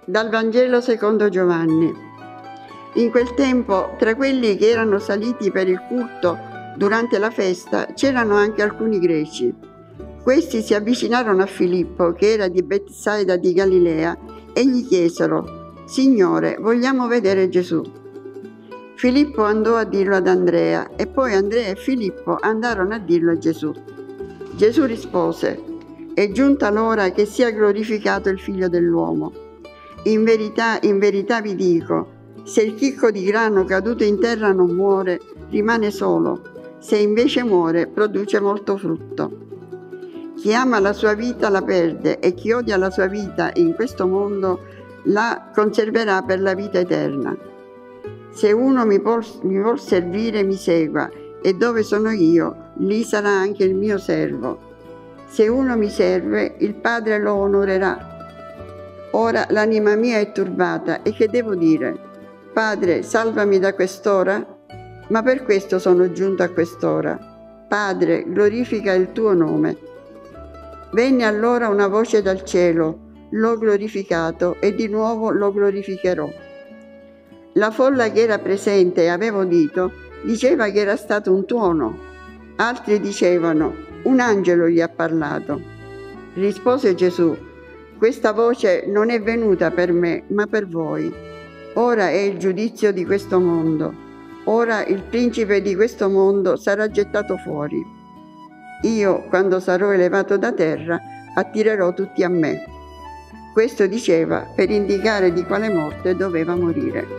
Dal Vangelo secondo Giovanni. In quel tempo, tra quelli che erano saliti per il culto durante la festa, c'erano anche alcuni greci. Questi si avvicinarono a Filippo, che era di Betsaida di Galilea, e gli chiesero: «Signore, vogliamo vedere Gesù». Filippo andò a dirlo ad Andrea, e poi Andrea e Filippo andarono a dirlo a Gesù. Gesù rispose: «È giunta l'ora che sia glorificato il Figlio dell'uomo. In verità vi dico, se il chicco di grano caduto in terra non muore, rimane solo, se invece muore, produce molto frutto. Chi ama la sua vita la perde, e chi odia la sua vita in questo mondo la conserverà per la vita eterna. Se uno mi vuol servire, mi segua, e dove sono io, lì sarà anche il mio servo. Se uno mi serve, il Padre lo onorerà. Ora l'anima mia è turbata, e che devo dire? Padre, salvami da quest'ora? Ma per questo sono giunto a quest'ora. Padre, glorifica il tuo nome». Venne allora una voce dal cielo: «L'ho glorificato e di nuovo lo glorificherò». La folla che era presente e aveva udito diceva che era stato un tuono. Altri dicevano: «Un angelo gli ha parlato». Rispose Gesù: «Questa voce non è venuta per me, ma per voi. Ora è il giudizio di questo mondo. Ora il principe di questo mondo sarà gettato fuori. Io, quando sarò elevato da terra, attirerò tutti a me». Questo diceva per indicare di quale morte doveva morire.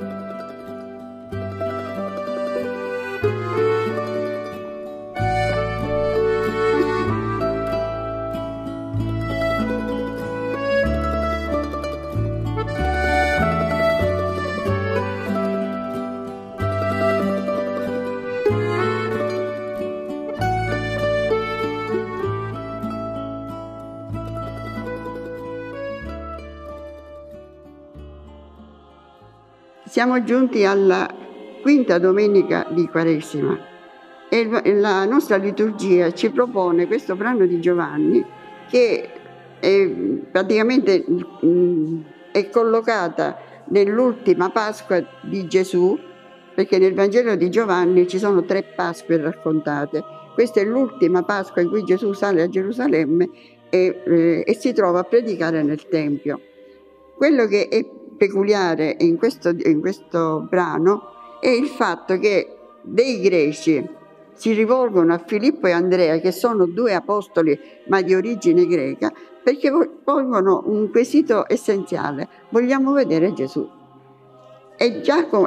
Siamo giunti alla quinta domenica di Quaresima e la nostra liturgia ci propone questo brano di Giovanni che praticamente è collocata nell'ultima Pasqua di Gesù, perché nel Vangelo di Giovanni ci sono 3 Pasque raccontate. Questa è l'ultima Pasqua in cui Gesù sale a Gerusalemme e si trova a predicare nel Tempio. Quello che è peculiare in questo brano è il fatto che dei greci si rivolgono a Filippo e Andrea, che sono 2 apostoli ma di origine greca, perché pongono un quesito essenziale: vogliamo vedere Gesù. E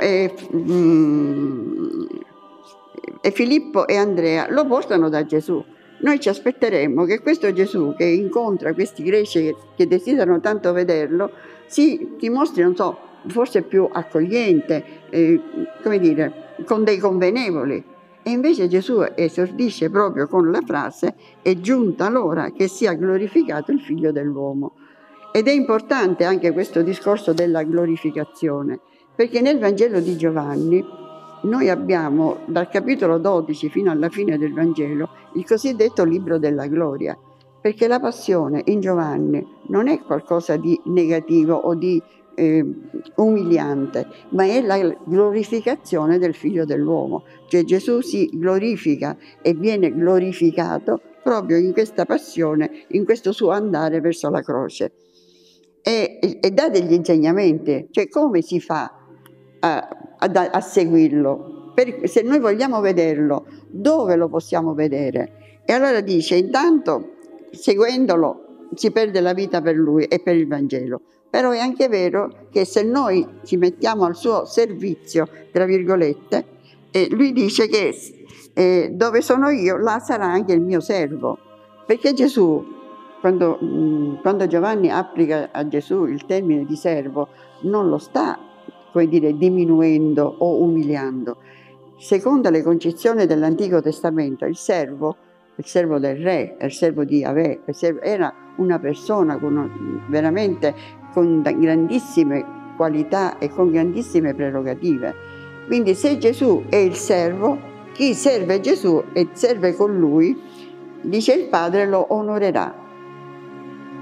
Filippo e Andrea lo portano da Gesù. Noi ci aspetteremmo che questo Gesù, che incontra questi greci che desiderano tanto vederlo, si dimostri, non so, forse più accogliente, come dire, con dei convenevoli. E invece Gesù esordisce proprio con la frase: «È giunta l'ora che sia glorificato il Figlio dell'uomo». Ed è importante anche questo discorso della glorificazione, perché nel Vangelo di Giovanni noi abbiamo, dal capitolo 12 fino alla fine del Vangelo, il cosiddetto libro della gloria, perché la passione in Giovanni non è qualcosa di negativo o di umiliante, ma è la glorificazione del Figlio dell'uomo. Cioè Gesù si glorifica e viene glorificato proprio in questa passione, in questo suo andare verso la croce. E dà degli insegnamenti, cioè come si fa a seguirlo. Se noi vogliamo vederlo, dove lo possiamo vedere? E allora dice: intanto, seguendolo, si perde la vita per lui e per il Vangelo. Però è anche vero che se noi ci mettiamo al suo servizio, tra virgolette, lui dice che dove sono io, là sarà anche il mio servo. Perché Gesù, quando Giovanni applica a Gesù il termine di servo, non lo sta, come dire, diminuendo o umiliando. Secondo le concezioni dell'Antico Testamento, il servo del re, il servo di Yahweh, era una persona veramente con grandissime qualità e con grandissime prerogative. Quindi se Gesù è il servo, chi serve Gesù e serve con lui, dice il Padre, lo onorerà.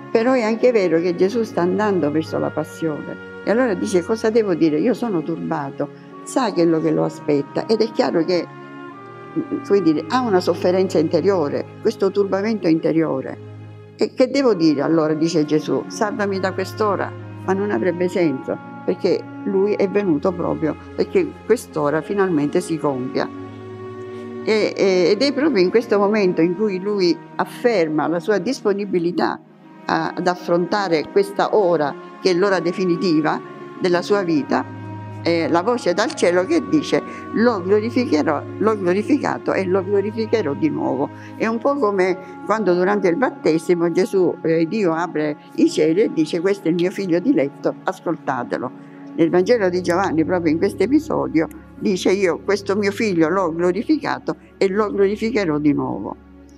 Però è anche vero che Gesù sta andando verso la passione e allora dice: cosa devo dire? Io sono turbato, sa quello che lo aspetta ed è chiaro che, come dire, ha una sofferenza interiore, questo turbamento interiore. E che devo dire allora? Dice Gesù: salvami da quest'ora, ma non avrebbe senso, perché lui è venuto proprio perché quest'ora finalmente si compia. Ed è proprio in questo momento in cui lui afferma la sua disponibilità ad affrontare questa ora, che è l'ora definitiva della sua vita, la voce dal cielo che dice: l'ho glorificato e lo glorificherò di nuovo. È un po' come quando durante il battesimo Gesù, Dio apre i cieli e dice: questo è il mio figlio diletto, ascoltatelo. Nel Vangelo di Giovanni, proprio in questo episodio, dice: io questo mio figlio l'ho glorificato e lo glorificherò di nuovo.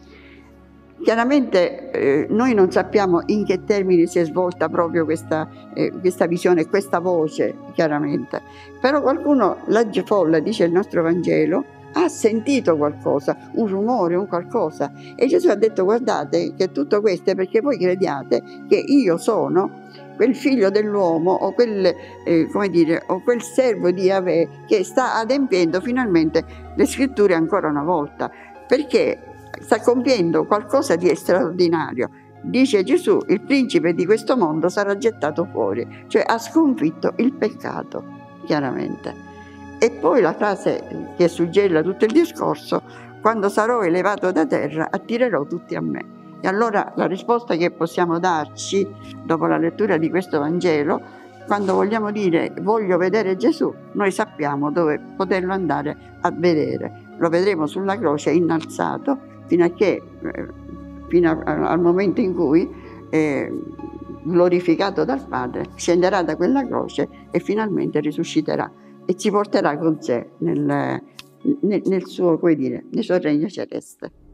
Chiaramente noi non sappiamo in che termini si è svolta proprio questa visione, questa voce, chiaramente. Però qualcuno, la folla, dice il nostro Vangelo, ha sentito qualcosa, un rumore, un qualcosa. E Gesù ha detto: guardate che tutto questo è perché voi crediate che io sono quel figlio dell'uomo o quel, come dire, o quel servo di Yahweh che sta adempiendo finalmente le scritture ancora una volta, perché sta compiendo qualcosa di straordinario. Dice Gesù: il principe di questo mondo sarà gettato fuori, cioè ha sconfitto il peccato, chiaramente. E poi la frase che suggella tutto il discorso: quando sarò elevato da terra attirerò tutti a me. E allora la risposta che possiamo darci dopo la lettura di questo Vangelo, quando vogliamo dire voglio vedere Gesù, noi sappiamo dove poterlo andare a vedere. Lo vedremo sulla croce innalzato fino al momento in cui, glorificato dal Padre, scenderà da quella croce e finalmente risusciterà e ci porterà con sé nel suo, come dire, nel suo regno celeste.